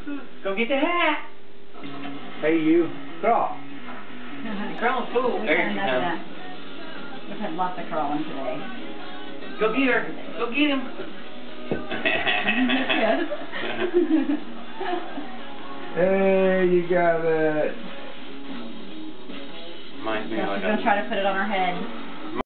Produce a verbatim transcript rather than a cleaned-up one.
Go get the hat. Hey, you. Crawl. Crawling fool. We've There had she enough of comes. that. We've had lots of crawling today. Go get her. Go get him. Hey, you got it. Reminds me So of like she's going to a... try to put it on her head.